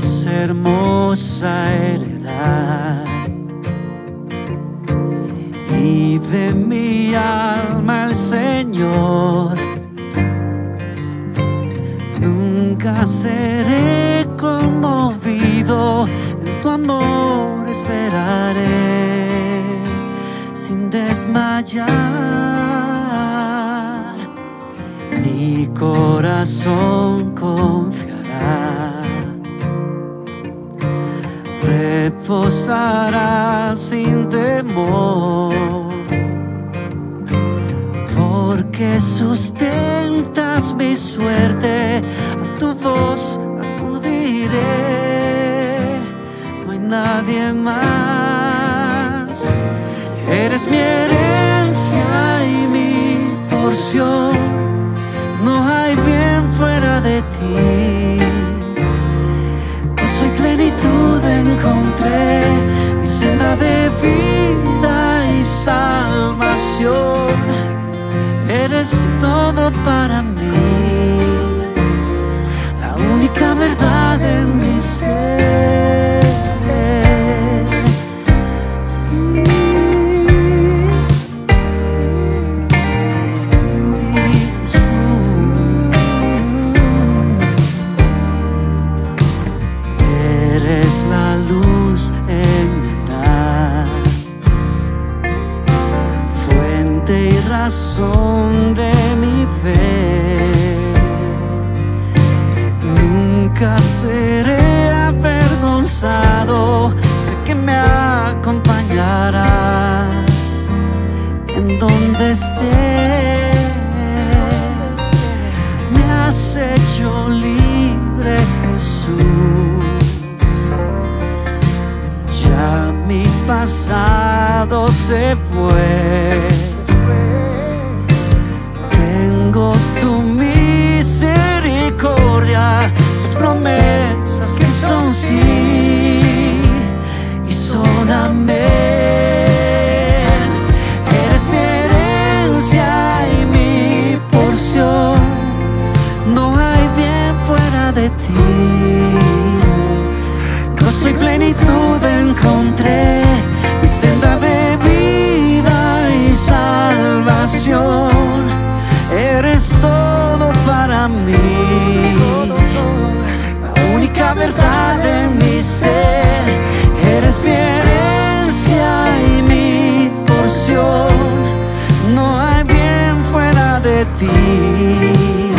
es hermosa heredad, y de mi alma el Señor. Nunca seré conmovido, en tu amor esperaré sin desmayar. Mi corazón confiará, reposará sin temor, porque sustentas mi suerte, a tu voz acudiré, no hay nadie más. Eres mi herencia y mi porción, no hay bien fuera de ti. Gozo y plenitud encontré, mi senda de vida y salvación. Eres todo para mí, la única verdad en mi ser. Sí. Jesús, eres la luz en mi andar, fuente y razón de mi fe. Nunca seré avergonzado, sé que me acompañarás en donde estés. Me has hecho libre, Jesús, ya mi pasado se fue. Tengo tu misericordia, tus promesas que son sí y son amén. Eres mi herencia y mi porción, no hay bien fuera de ti. Gozo y plenitud encontré, mi senda de vida y salvación. Eres todo para mí, la única verdad en mi ser. Eres mi herencia y mi porción, no hay bien fuera de ti.